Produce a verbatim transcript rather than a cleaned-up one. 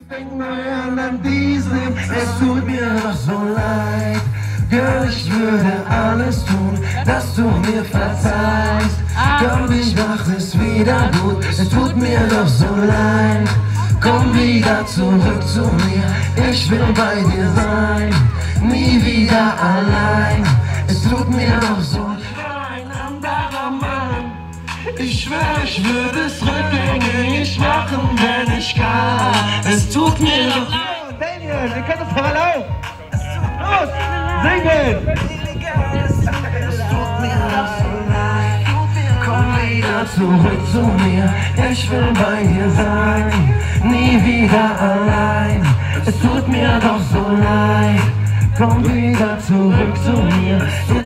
Fängt neu an an diesem, es tut mir doch so leid. Girl, ich würde alles tun, dass du mir verzeihst. Komm, ich mach es wieder gut, es tut mir doch so leid. Komm wieder zurück zu mir, ich will bei dir sein. Nie wieder allein, es tut mir doch so leid. Ein anderer Mann, ich schwör, ich würde es rückgängig machen, wenn ich kann. Es tut mir doch leid. Daniel, wir können das parallel. Los, singen! Es tut mir doch so leid. Komm wieder zurück zu mir, ich will bei dir sein. Nie wieder allein, es tut mir doch so leid. Komm wieder zurück zu mir.